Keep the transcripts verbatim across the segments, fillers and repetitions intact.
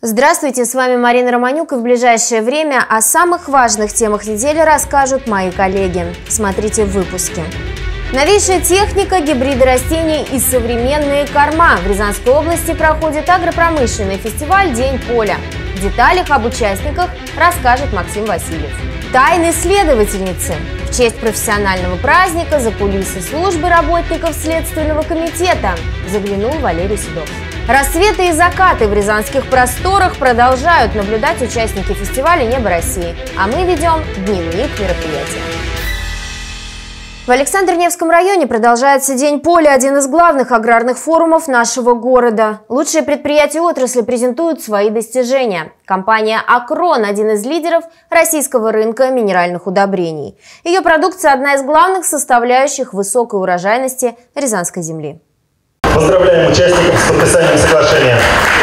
Здравствуйте, с вами Марина Романюк, и в ближайшее время о самых важных темах недели расскажут мои коллеги. Смотрите в выпуске. Новейшая техника, гибриды растений и современные корма. В Рязанской области проходит агропромышленный фестиваль «День поля». В деталях об участниках расскажет Максим Васильев. Тайны следовательницы. В честь профессионального праздника за кулисы службы работников Следственного комитета заглянул Валерий Седов. Рассветы и закаты в рязанских просторах продолжают наблюдать участники фестиваля «Небо России», а мы ведем дневник мероприятия. В Александр-Невском районе продолжается День поля, один из главных аграрных форумов нашего города. Лучшие предприятия отрасли презентуют свои достижения. Компания «Акрон» – один из лидеров российского рынка минеральных удобрений. Ее продукция – одна из главных составляющих высокой урожайности рязанской земли. Поздравляем участников с подписанием соглашения.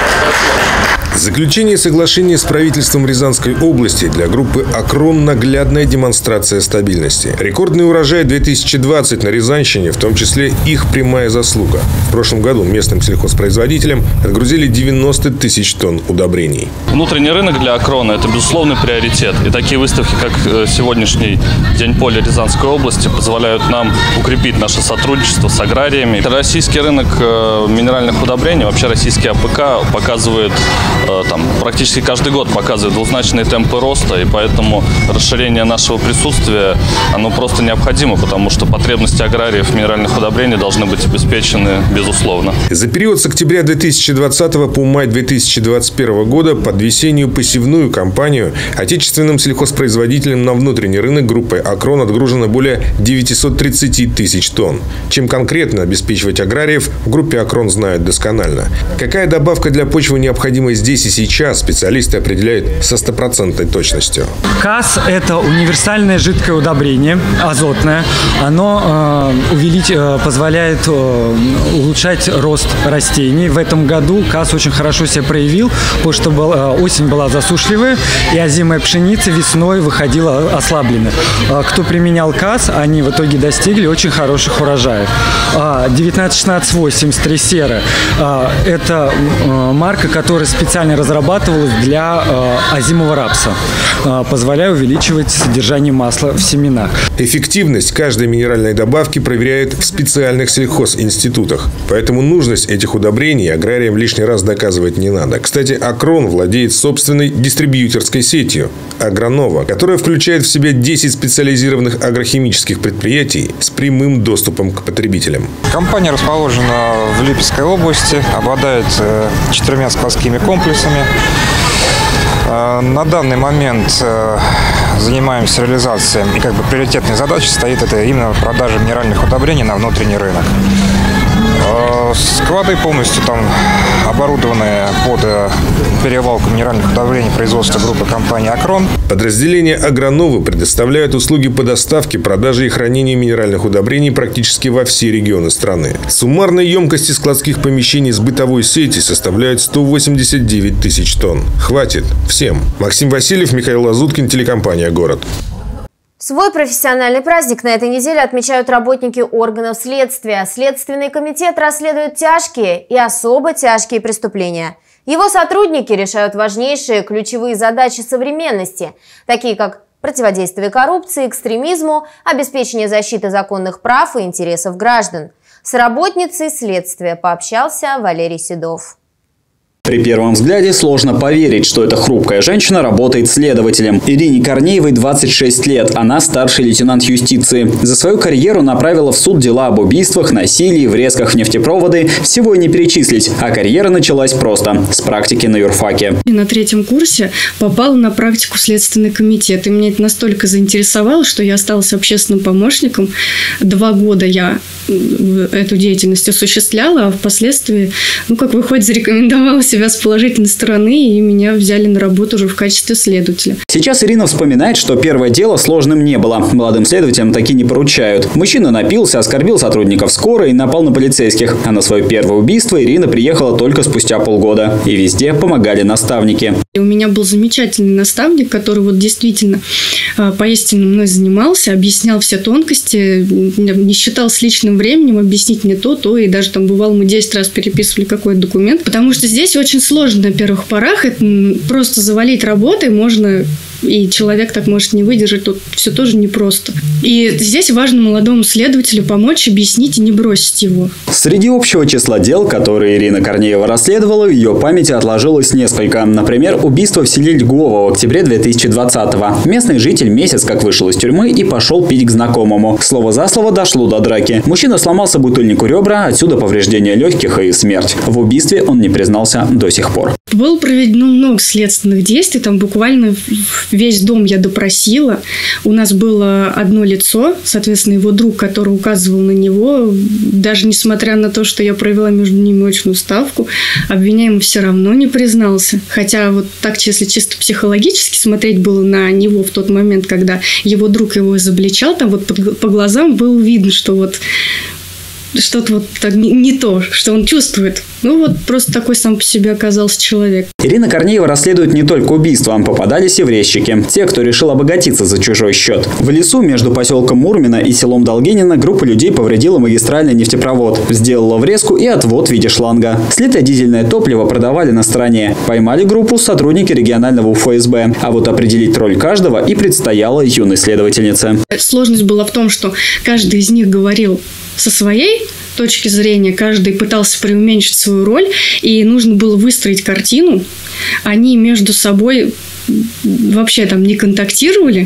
Заключение соглашения с правительством Рязанской области для группы «Акрон» – наглядная демонстрация стабильности. Рекордный урожай две тысячи двадцать на Рязанщине, в том числе их прямая заслуга. В прошлом году местным сельхозпроизводителям отгрузили девяносто тысяч тонн удобрений. Внутренний рынок для «Акрона» – это безусловный приоритет. И такие выставки, как сегодняшний День поля Рязанской области, позволяют нам укрепить наше сотрудничество с аграриями. Российский рынок минеральных удобрений, вообще российский АПК, показывает Там, практически каждый год показывает двузначные темпы роста, и поэтому расширение нашего присутствия оно просто необходимо, потому что потребности аграриев в минеральных удобрениях должны быть обеспечены безусловно. За период с октября две тысячи двадцатого по май две тысячи двадцать первого года под весеннюю посевную кампанию отечественным сельхозпроизводителям на внутренний рынок группой «Акрон» отгружено более девятисот тридцати тысяч тонн. Чем конкретно обеспечивать аграриев, в группе «Акрон» знают досконально. Какая добавка для почвы необходима здесь и сейчас, специалисты определяют со стопроцентной точностью. КАС – это универсальное жидкое удобрение, азотное. Оно э, увелич... позволяет э, улучшать рост растений. В этом году КАС очень хорошо себя проявил, потому что был, э, осень была засушливая, и озимая пшеница весной выходила ослабленной. Э, кто применял КАС, они в итоге достигли очень хороших урожаев. Э, девятнадцать шестнадцать восемь Стресера э, – это э, марка, которая специально разрабатывалась для э, озимого рапса, э, позволяя увеличивать содержание масла в семенах. Эффективность каждой минеральной добавки проверяют в специальных сельхозинститутах. Поэтому нужность этих удобрений аграриям лишний раз доказывать не надо. Кстати, «Акрон» владеет собственной дистрибьюторской сетью «Агронова», которая включает в себя десять специализированных агрохимических предприятий с прямым доступом к потребителям. Компания расположена в Липецкой области, обладает э, четырьмя складскими комплексами. На данный момент занимаемся реализацией, и как бы приоритетной задачей стоит это именно продажа минеральных удобрений на внутренний рынок. Склады полностью там оборудованы под перевалку минеральных удобрений производства группы компании «Акрон». Подразделения «Агроновы» предоставляют услуги по доставке, продаже и хранению минеральных удобрений практически во все регионы страны. Суммарные емкости складских помещений с бытовой сети составляют сто восемьдесят девять тысяч тонн. Хватит всем. Максим Васильев, Михаил Лазуткин, телекомпания «Город». Свой профессиональный праздник на этой неделе отмечают работники органов следствия. Следственный комитет расследует тяжкие и особо тяжкие преступления. Его сотрудники решают важнейшие ключевые задачи современности, такие как противодействие коррупции, экстремизму, обеспечение защиты законных прав и интересов граждан. С работницей следствия пообщался Валерий Седов. При первом взгляде сложно поверить, что эта хрупкая женщина работает следователем. Ирине Корнеевой двадцать шесть лет. Она старший лейтенант юстиции. За свою карьеру направила в суд дела об убийствах, насилии, врезках в нефтепроводы. Всего и не перечислить. А карьера началась просто. С практики на юрфаке. На третьем курсе попала на практику в Следственный комитет. И меня это настолько заинтересовало, что я осталась общественным помощником. Два года я эту деятельность осуществляла, а впоследствии, ну, как выходит, зарекомендовала себя с положительной стороны, и меня взяли на работу уже в качестве следователя. Сейчас Ирина вспоминает, что первое дело сложным не было. Молодым следователям таки не поручают. Мужчина напился, оскорбил сотрудников скорой и напал на полицейских. А на свое первое убийство Ирина приехала только спустя полгода. И везде помогали наставники. У меня был замечательный наставник, который вот действительно поистине мной занимался, объяснял все тонкости, не считал с личным временем объяснить мне то, то, и даже там бывало мы десять раз переписывали какой-то документ, потому что здесь очень сложно на первых порах, это просто завалить работой можно, и человек так может не выдержать, тут все тоже непросто. И здесь важно молодому следователю помочь, объяснить и не бросить его. Среди общего числа дел, которые Ирина Корнеева расследовала, в ее памяти отложилось несколько. Например, убийство в селе Льгово в октябре две тысячи двадцатого. Местный житель месяц как вышел из тюрьмы и пошел пить к знакомому. Слово за слово дошло до драки. Мужчина сломал собутыльнику ребра, отсюда повреждение легких и смерть. В убийстве он не признался до сих пор. Было проведено много следственных действий, там буквально весь дом я допросила. У нас было одно лицо, соответственно, его друг, который указывал на него, даже несмотря на то, что я провела между ними очную ставку, обвиняемый все равно не признался. Хотя вот так, если чисто психологически смотреть было на него в тот момент, когда его друг его изобличал, там вот по, по глазам было видно, что вот что-то вот так не то, что он чувствует. Ну вот просто такой сам по себе оказался человек. Ирина Корнеева расследует не только убийства, попадались и врезчики. Те, кто решил обогатиться за чужой счет. В лесу между поселком Мурмино и селом Долгинино группа людей повредила магистральный нефтепровод. Сделала врезку и отвод в виде шланга. Слитое дизельное топливо продавали на стороне. Поймали группу сотрудники регионального У Ф С Б. А вот определить роль каждого и предстояло юной следовательнице. Сложность была в том, что каждый из них говорил со своей точки зрения, каждый пытался преуменьшить свою роль, и нужно было выстроить картину. Они между собой вообще там не контактировали,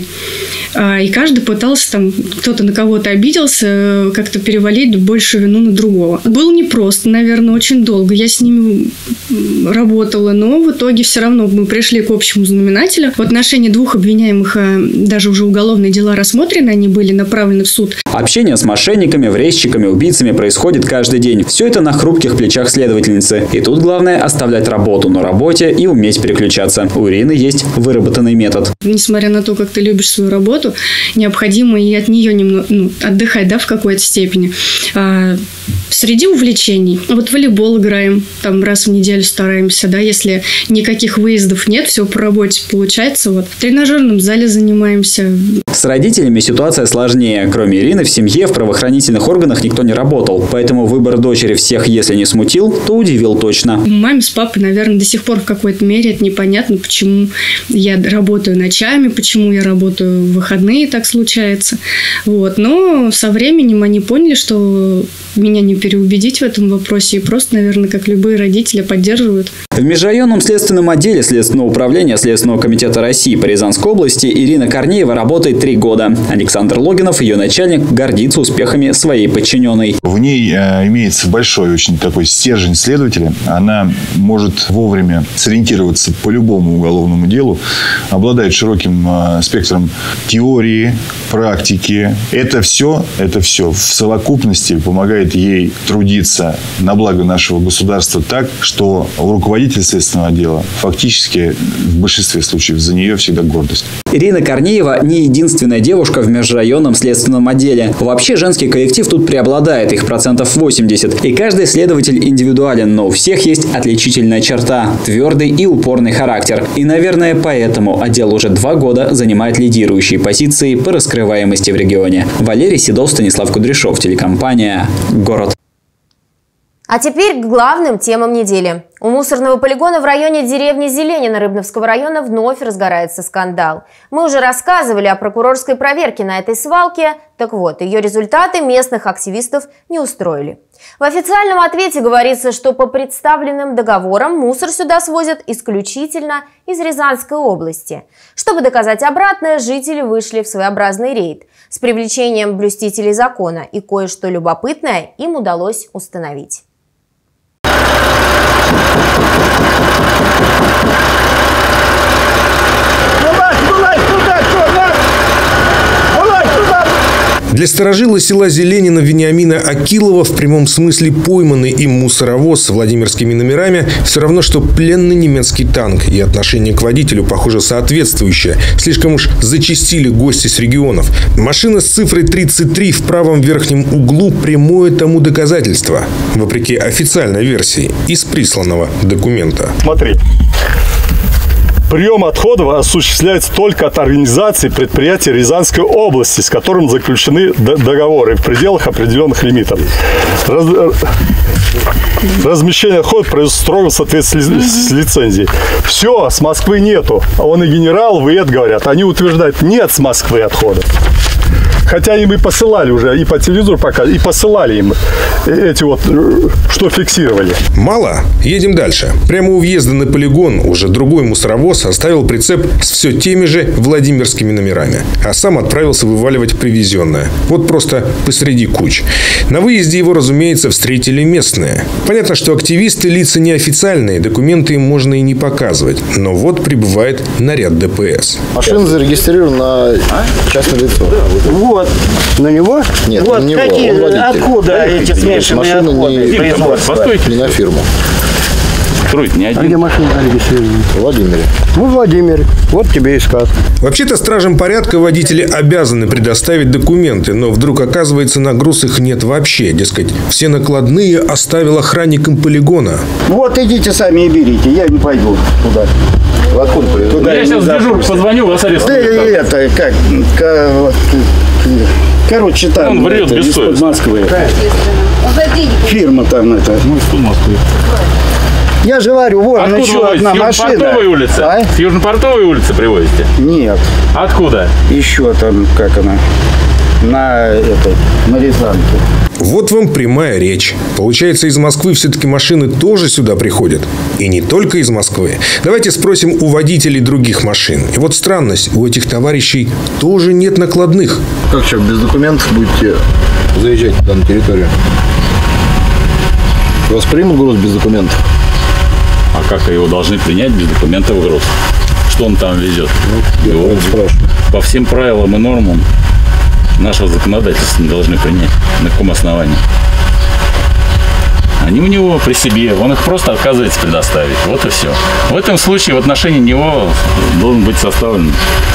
и каждый пытался там, кто-то на кого-то обиделся, как-то перевалить большую вину на другого. Было непросто, наверное, очень долго. Я с ними работала, но в итоге все равно мы пришли к общему знаменателю. В отношении двух обвиняемых даже уже уголовные дела рассмотрены, они были направлены в суд. Общение с мошенниками, врезчиками, убийцами происходит каждый день. Все это на хрупких плечах следовательницы. И тут главное оставлять работу на работе и уметь переключаться. У Ирины есть выработанный метод. Несмотря на то, как ты любишь свою работу, необходимо и от нее немного ну, отдыхать, да, в какой-то степени. А, среди увлечений. Вот волейбол играем, там раз в неделю стараемся, да, если никаких выездов нет, все по работе получается. Вот. В тренажерном зале занимаемся. С родителями ситуация сложнее. Кроме Ирины, в семье, в правоохранительных органах никто не работал. Поэтому выбор дочери всех, если не смутил, то удивил точно. Маме с папой, наверное, до сих пор в какой-то мере это непонятно, почему я работаю ночами, почему я работаю в выходные, так случается. Вот. Но со временем они поняли, что меня не переубедить в этом вопросе. И просто, наверное, как любые родители, поддерживают. В межрайонном следственном отделе Следственного управления Следственного комитета России по Рязанской области Ирина Корнеева работает три года. Александр Логинов, ее начальник, гордится успехами своей подчиненной. В ней э, имеется большой очень такой стержень следователя. Она может вовремя сориентироваться по любому уголовному делу, обладает широким э, спектром теории, практики. Это все, это все в совокупности помогает ей трудиться на благо нашего государства так, что руководитель следственного отдела фактически в большинстве случаев за нее всегда гордость. Ирина Корнеева не единственная девушка в межрайонном следственном отделе. Вообще женский коллектив тут преобладает, их процентов восемьдесят. И каждый следователь индивидуален, но у всех есть отличительная черта – твердый и упорный характер. И, наверное, поэтому отдел уже два года занимает лидирующие позиции по раскрываемости в регионе. Валерий Седов, Станислав Кудряшов, телекомпания «Город». А теперь к главным темам недели. У мусорного полигона в районе деревни Зеленина Рыбновского района вновь разгорается скандал. Мы уже рассказывали о прокурорской проверке на этой свалке. Так вот, ее результаты местных активистов не устроили. В официальном ответе говорится, что по представленным договорам мусор сюда свозят исключительно из Рязанской области. Чтобы доказать обратное, жители вышли в своеобразный рейд с привлечением блюстителей закона, и кое-что любопытное им удалось установить. Для старожила села Зеленина Вениамина Акилова в прямом смысле пойманный им мусоровоз с владимирскими номерами все равно, что пленный немецкий танк. И отношение к водителю, похоже, соответствующее. Слишком уж зачастили гости с регионов. Машина с цифрой тридцать три в правом верхнем углу – прямое тому доказательство. Вопреки официальной версии из присланного документа. Смотри. Прием отходов осуществляется только от организаций предприятий Рязанской области, с которым заключены договоры в пределах определенных лимитов. Раз... Размещение отходов производится строго в соответствии с лицензией. Все, с Москвы нету. Он и генерал, вы это говорят. Они утверждают, нет с Москвы отходов. Хотя им и посылали уже, и по телевизору показывали, и посылали им эти вот, что фиксировали. Мало? Едем дальше. Прямо у въезда на полигон уже другой мусоровоз оставил прицеп с все теми же владимирскими номерами, а сам отправился вываливать привезенное. Вот просто посреди куч. На выезде его, разумеется, встретили местные. Понятно, что активисты лица неофициальные, документы им можно и не показывать. Но вот прибывает наряд ДПС. Машина зарегистрирована на частное лицо. Вот. На него? Нет, вот на него. Какие, он водитель. Откуда эти смешанные отходы? Постойте. Не на фирму. Строить не один. А где машина зарегистрирована? В Владимире. Ну, в Владимире. Вот тебе и сказ. Вообще-то стражам порядка водители обязаны предоставить документы, но вдруг оказывается, на груз их нет вообще. Дескать, все накладные оставил охранникам полигона. Вот идите сами и берите, я не пойду туда. Откуда туда я сейчас дежурку позвоню, вас арестуют. Да это, как, как вот, короче, там. Он врет без совести. Москвы. Фирма там это. Ну, из Москвы. Я же говорю, вон откуда еще одна машина. С Южно-Портовой улицы? А? С Южно-Портовой улицы привозите? Нет. Откуда? Еще там, как она, на этой, на Рязанке. Вот вам прямая речь. Получается, из Москвы все-таки машины тоже сюда приходят. И не только из Москвы. Давайте спросим у водителей других машин. И вот странность, у этих товарищей тоже нет накладных. Как сейчас без документов будете заезжать туда на территорию? Вас примут груз без документов? А как его должны принять без документов груз? Что он там везет? Ну, его по всем правилам и нормам нашего законодательства не должны принять. На каком основании? Они у него при себе, он их просто отказывается предоставить. Вот и все. В этом случае в отношении него должен быть составлен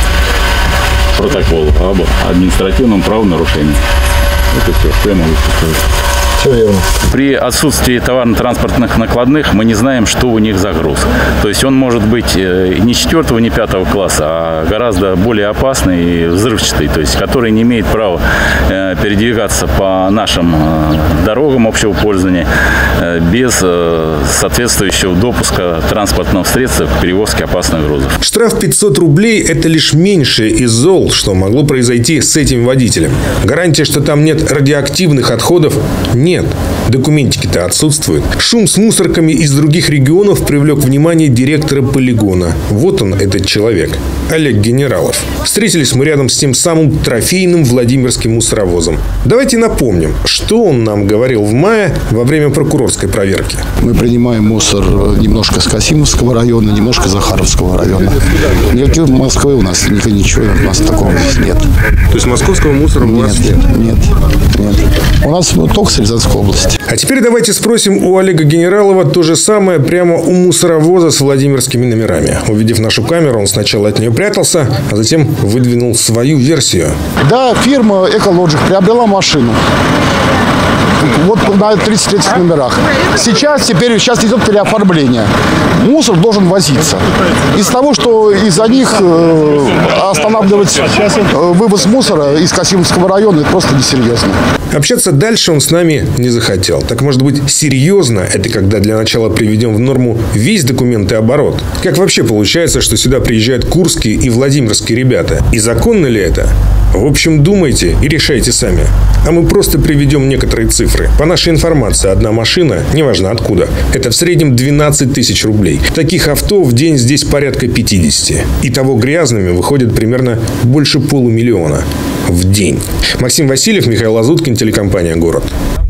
протокол об административном правонарушении. Это все, что я могу сказать. Все верно. При отсутствии товарно-транспортных накладных мы не знаем, что у них за груз. То есть он может быть не четвертого, не пятого класса, а гораздо более опасный и взрывчатый, то есть который не имеет права передвигаться по нашим дорогам общего пользования без соответствующего допуска транспортного средства к перевозке опасных грузов. Штраф пятьсот рублей – это лишь меньшее из зол, что могло произойти с этим водителем. Гарантия, что там нет радиоактивных отходов – нет. Нет, документики-то отсутствуют. Шум с мусорками из других регионов привлек внимание директора полигона. Вот он, этот человек. Олег Генералов. Встретились мы рядом с тем самым трофейным владимирским мусоровозом. Давайте напомним, что он нам говорил в мае во время прокурорской проверки. Мы принимаем мусор немножко с Касимовского района, немножко Захаровского района. Никакой Москвы у нас, ничего у нас такого здесь нет. То есть московского мусора у вас нет? Нет, нет. У нас только с Рязанской области. А теперь давайте спросим у Олега Генералова то же самое прямо у мусоровоза с владимирскими номерами. Увидев нашу камеру, он сначала от нее прятался, а затем выдвинул свою версию. Да, фирма «Экологик» приобрела машину. Вот на тридцать этих номерах. Сейчас, теперь, сейчас идет переоформление. Мусор должен возиться. Из того, что из-за них э, останавливать э, вывоз мусора из Касимовского района, это просто несерьезно. Общаться дальше он с нами не захотел. Так, может быть, серьезно? Это когда для начала приведем в норму весь документооборот. Как вообще получается, что сюда приезжают курские и владимирские ребята? И законно ли это? В общем, думайте и решайте сами. А мы просто приведем некоторые цифры. По нашей информации, одна машина, неважно откуда, это в среднем двенадцать тысяч рублей. Таких авто в день здесь порядка пятьдесят. Итого грязными выходит примерно больше полумиллиона в день. Максим Васильев, Михаил Лазуткин, телекомпания «Город».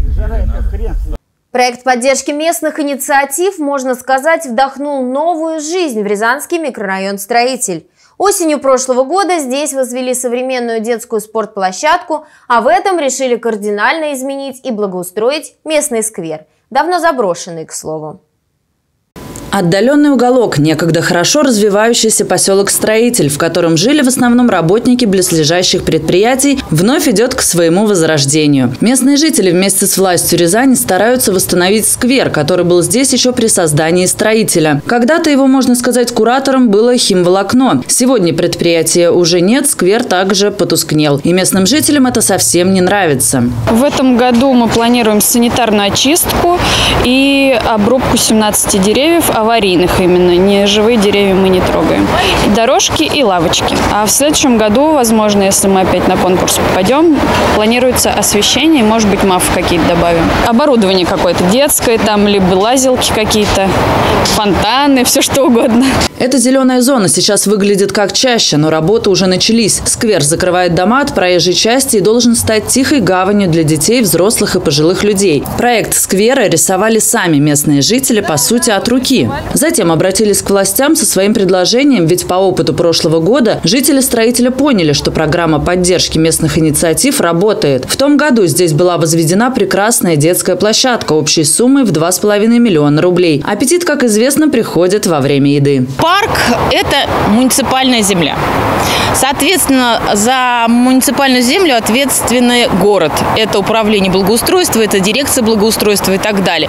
Проект поддержки местных инициатив, можно сказать, вдохнул новую жизнь в Рязанский микрорайон «Строитель». Осенью прошлого года здесь возвели современную детскую спортплощадку, а в этом решили кардинально изменить и благоустроить местный сквер, давно заброшенный, к слову. Отдаленный уголок, некогда хорошо развивающийся поселок Строитель, в котором жили в основном работники близлежащих предприятий, вновь идет к своему возрождению. Местные жители вместе с властью Рязани стараются восстановить сквер, который был здесь еще при создании Строителя. Когда-то его, можно сказать, куратором было химволокно. Сегодня предприятия уже нет, сквер также потускнел. И местным жителям это совсем не нравится. В этом году мы планируем санитарную очистку и обрубку семнадцати деревьев, аварийных именно, не живые деревья мы не трогаем. И дорожки и лавочки. А в следующем году, возможно, если мы опять на конкурс попадем, планируется освещение, может быть, МАФ какие-то добавим. Оборудование какое-то детское, там либо лазилки какие-то, фонтаны, все что угодно. Эта зеленая зона сейчас выглядит как чаща, но работы уже начались. Сквер закрывает дома от проезжей части и должен стать тихой гаванью для детей, взрослых и пожилых людей. Проект сквера рисовали сами местные жители, по сути, от руки. Затем обратились к властям со своим предложением, ведь по опыту прошлого года жители Строителя поняли, что программа поддержки местных инициатив работает. В том году здесь была возведена прекрасная детская площадка общей суммой в два с половиной миллиона рублей. Аппетит, как известно, приходит во время еды. Парк – это муниципальная земля. Соответственно, за муниципальную землю ответственный город. Это управление благоустройства, это дирекция благоустройства и так далее.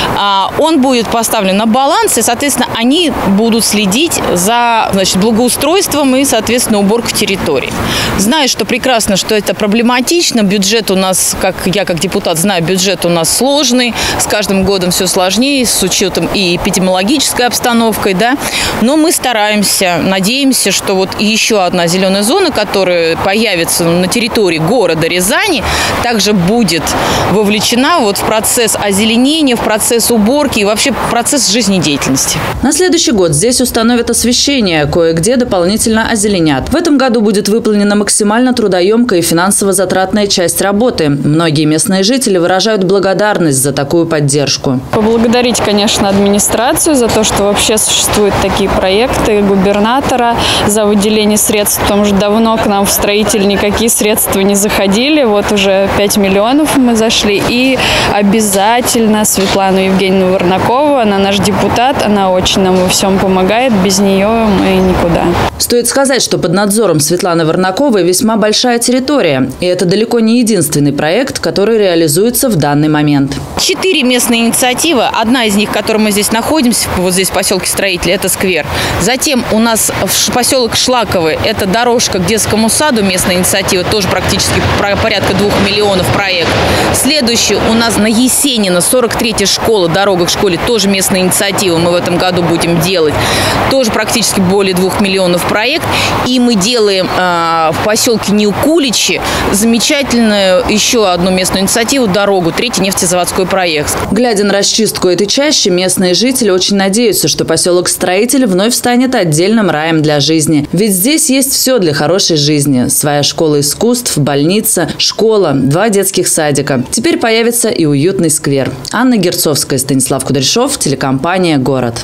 Он будет поставлен на баланс, и, соответственно, они будут следить за, значит, благоустройством и, соответственно, уборкой территории. Знаю, что прекрасно, что это проблематично. Бюджет у нас, как я как депутат знаю, бюджет у нас сложный. С каждым годом все сложнее, с учетом и эпидемиологической обстановкой, да. Но мы стараемся, надеемся, что вот еще одна зеленая зона, которая появится на территории города Рязани, также будет вовлечена вот в процесс озеленения, в процесс уборки и вообще в процесс жизнедеятельности. На следующий год здесь установят освещение, кое-где дополнительно озеленят. В этом году будет выполнена максимально трудоемкая и финансово затратная часть работы. Многие местные жители выражают благодарность за такую поддержку. Поблагодарить, конечно, администрацию за то, что вообще существуют такие проекты, губернатора за выделение средств, потому что давно к нам в Строитель никакие средства не заходили. Вот уже пять миллионов мы зашли. И обязательно Светлану Евгеньевну Варнакову, она наш депутат, она очень нам во всем помогает, без нее мы никуда. Стоит сказать, что под надзором Светланы Варнаковой весьма большая территория. И это далеко не единственный проект, который реализуется в данный момент. Четыре местные инициативы. Одна из них, в которой мы здесь находимся, вот здесь в поселке Строитель, это сквер. Затем у нас в поселок Шлаковый, это дорожка к детскому саду, местная инициатива, тоже практически порядка двух миллионов проект. Следующий у нас на Есенина, сорок третья школа, дорога к школе, тоже местная инициатива, мы в этом году будем делать. Тоже практически более двух миллионов проект. И мы делаем э, в поселке Неукуличи замечательную еще одну местную инициативу, дорогу, третий нефтезаводской проект. Глядя на расчистку этой чащи, местные жители очень надеются, что поселок Строитель вновь станет отдельным раем для жизни. Ведь здесь есть все для хорошей жизни. Своя школа искусств, больница, школа, два детских садика. Теперь появится и уютный сквер. Анна Герцовская, Станислав Кудряшов, телекомпания «Город».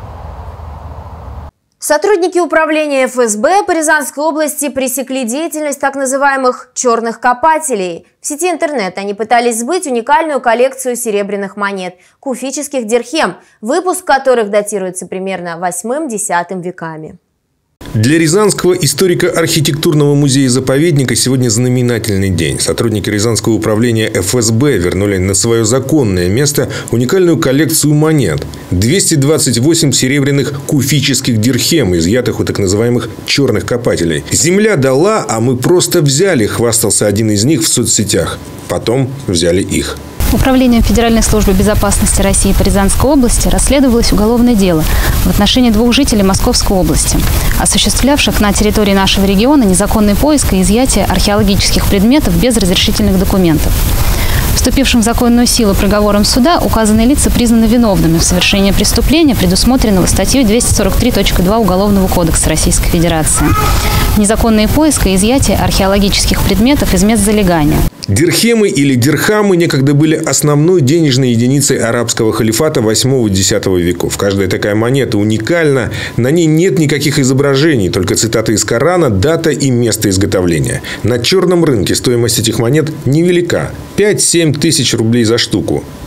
Сотрудники управления эф эс бэ по Рязанской области пресекли деятельность так называемых «черных копателей». В сети интернет они пытались сбыть уникальную коллекцию серебряных монет – куфических дирхем, выпуск которых датируется примерно восьмым-десятым веками. Для Рязанского историко-архитектурного музея-заповедника сегодня знаменательный день. Сотрудники Рязанского управления эф эс бэ вернули на свое законное место уникальную коллекцию монет. двести двадцать восемь серебряных куфических дирхем, изъятых у так называемых черных копателей. «Земля дала, а мы просто взяли», – хвастался один из них в соцсетях. Потом взяли их. Управлением Федеральной службы безопасности России по Рязанской области расследовалось уголовное дело в отношении двух жителей Московской области, осуществлявших на территории нашего региона незаконный поиск и изъятие археологических предметов без разрешительных документов. Вступившим в законную силу приговором суда указанные лица признаны виновными в совершении преступления, предусмотренного статьей двести сорок три точка два Уголовного кодекса Российской Федерации. Незаконные поиск и изъятие археологических предметов из мест залегания. Дирхемы или дирхамы некогда были основной денежной единицей арабского халифата восьмого-десятого веков. Каждая такая монета уникальна. На ней нет никаких изображений, только цитаты из Корана, дата и место изготовления. На черном рынке стоимость этих монет невелика – пять-семь тысяч рублей за штуку.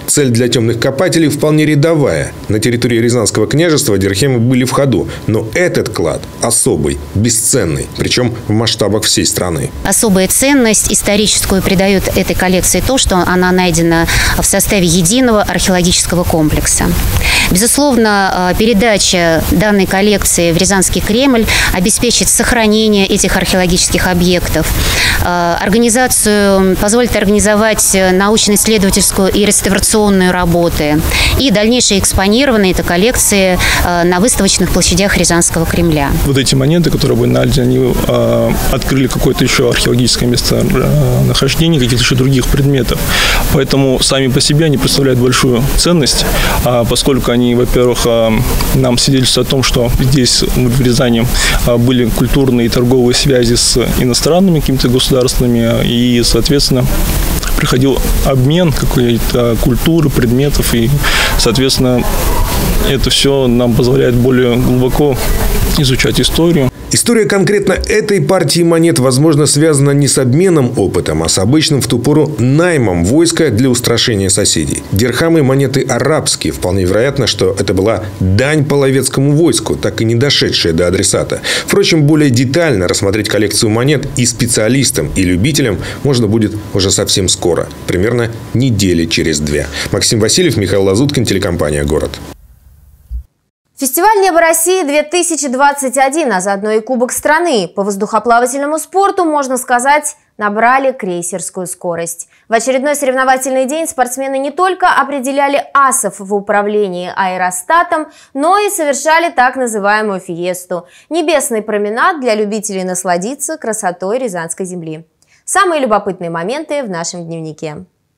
Цель для темных копателей вполне рядовая. На территории Рязанского княжества дирхемы были в ходу. Но этот клад особый, бесценный. Причем в масштабах всей страны. Особая ценность историческую придает этой коллекции то, что она найдена в составе единого археологического комплекса. Безусловно, передача данной коллекции в Рязанский Кремль обеспечит сохранение этих археологических объектов. Организацию позволит организовать научно-исследовательскую и реставрационную работы и дальнейшее экспонирование этой коллекции на выставочных площадях Рязанского Кремля. Вот эти монеты, которые были найдены, они э, открыли какое-то еще археологическое местонахождение, каких-то еще других предметов. Поэтому сами по себе они представляют большую ценность, а поскольку они, во-первых, нам свидетельствуют о том, что здесь, в Рязани, были культурные и торговые связи с иностранными какими-то государствами, и, соответственно, приходил обмен какой-то культуры, предметов, и, соответственно, это все нам позволяет более глубоко изучать историю. История конкретно этой партии монет, возможно, связана не с обменом опытом, а с обычным в ту пору наймом войска для устрашения соседей. Дирхамы – монеты арабские. Вполне вероятно, что это была дань половецкому войску, так и не дошедшая до адресата. Впрочем, более детально рассмотреть коллекцию монет и специалистам, и любителям можно будет уже совсем скоро. Примерно недели через две. Максим Васильев, Михаил Лазуткин, телекомпания «Город». Фестиваль «Небо России-две тысячи двадцать один», а заодно и Кубок страны по воздухоплавательному спорту, можно сказать, набрали крейсерскую скорость. В очередной соревновательный день спортсмены не только определяли асов в управлении аэростатом, но и совершали так называемую фиесту – небесный променад для любителей насладиться красотой Рязанской земли. Самые любопытные моменты в нашем дневнике.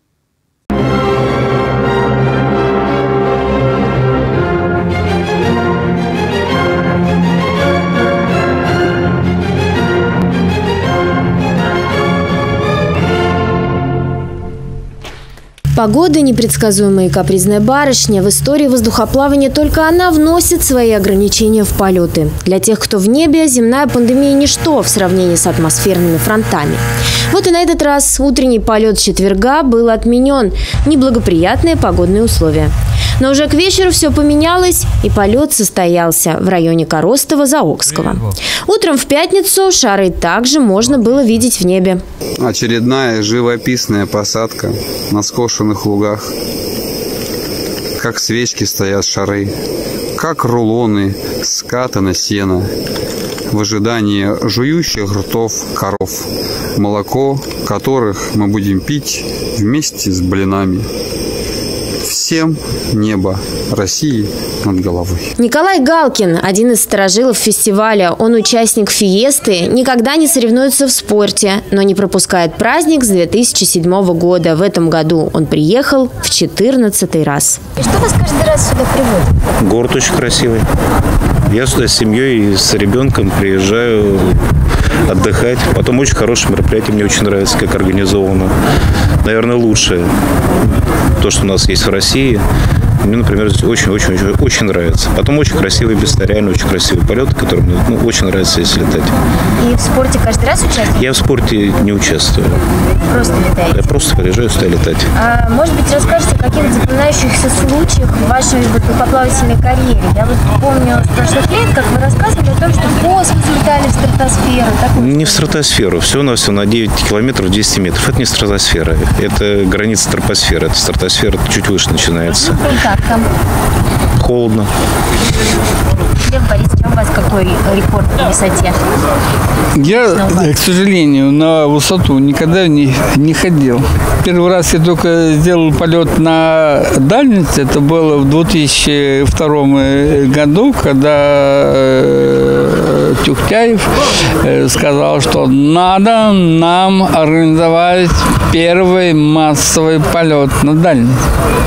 Погода – непредсказуемая и капризная барышня. В истории воздухоплавания только она вносит свои ограничения в полеты. Для тех, кто в небе, земная пандемия – ничто в сравнении с атмосферными фронтами. Вот и на этот раз утренний полет четверга был отменен. Неблагоприятные погодные условия. Но уже к вечеру все поменялось, и полет состоялся в районе Коростова-Заокского. Утром в пятницу шары также можно было видеть в небе. Очередная живописная посадка на скошенных лугах. Как свечки стоят шары, как рулоны скатано сено в ожидании жующих ртов коров, молоко которых мы будем пить вместе с блинами. Всем небо России над головой. Николай Галкин – один из старожилов фестиваля. Он участник фиесты, никогда не соревнуется в спорте, но не пропускает праздник с две тысячи седьмого года. В этом году он приехал в четырнадцатый раз. И что вас каждый раз сюда приводит? Город очень красивый. Я сюда с семьей и с ребенком приезжаю отдыхать. Потом очень хорошее мероприятие. Мне очень нравится, как организовано. Наверное, лучшее. То, что у нас есть в России, мне, например, очень-очень-очень нравится. Потом очень красивый, реально очень красивый полет, который мне ну, очень нравится здесь летать. И в спорте каждый раз участвуете? Я в спорте не участвую. Просто летаете? Я просто приезжаю сюда летать. А, может быть, расскажете о каких-то запоминающихся случаях в вашей воздухоплавательной карьере? Я вот помню с прошлых лет, как вы рассказывали о том, что в космос летали, в стратосферу. Так? Не в стратосферу. Все у нас все на девять километров, десять метров. Это не стратосфера. Это граница тропосферы. Это стратосфера чуть выше начинается. Как там? Холодно. Лев Борисович, у вас какой рекорд по высоте? Я, к сожалению, на высоту никогда не, не ходил. Первый раз я только сделал полет на дальность. Это было в две тысячи втором году, когда Тюхтяев сказал, что надо нам организовать первый массовый полет на дальность.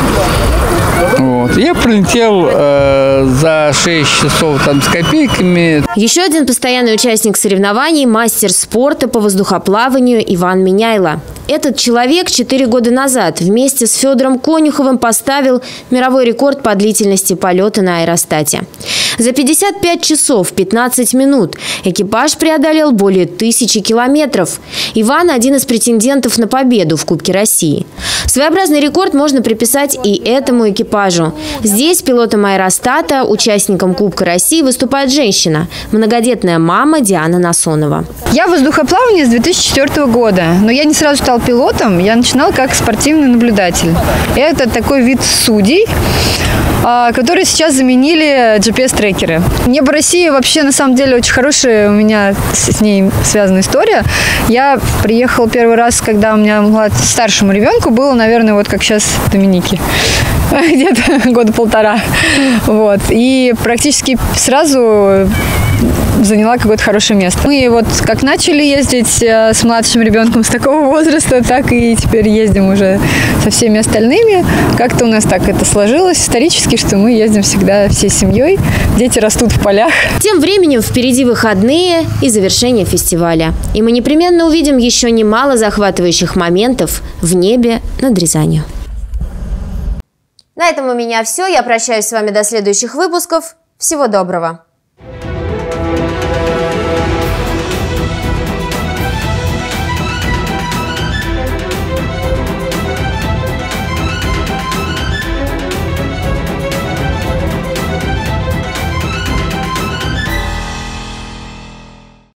Вот. Я прилетел э, за шесть часов там с копейками. Еще один постоянный участник соревнований – мастер спорта по воздухоплаванию Иван Меняйло. Этот человек четыре года назад вместе с Федором Конюховым поставил мировой рекорд по длительности полета на аэростате. За пятьдесят пять часов пятнадцать минут экипаж преодолел более тысячи километров. Иван – один из претендентов на победу в Кубке России. Своеобразный рекорд можно приписать и этому экипажу. Здесь пилотом аэростата, участником Кубка России, выступает женщина – многодетная мама Диана Насонова. Я воздухоплавание с две тысячи четвёртого года, но я не сразу стала пилотом, я начинала как спортивный наблюдатель. Это такой вид судей, которые сейчас заменили джи пи эс-трекеры. Небо России вообще на самом деле очень хорошая у меня с ней связана история. Я приехала первый раз, когда у меня млад... старшему ребенку было, наверное, вот как сейчас в Доминике. Где-то года полтора. Вот. И практически сразу заняла какое-то хорошее место. Мы вот как начали ездить с младшим ребенком с такого возраста, так и теперь ездим уже со всеми остальными. Как-то у нас так это сложилось исторически, что мы ездим всегда всей семьей. Дети растут в полях. Тем временем впереди выходные и завершение фестиваля. И мы непременно увидим еще немало захватывающих моментов в небе над Рязанью. На этом у меня все. Я прощаюсь с вами до следующих выпусков. Всего доброго!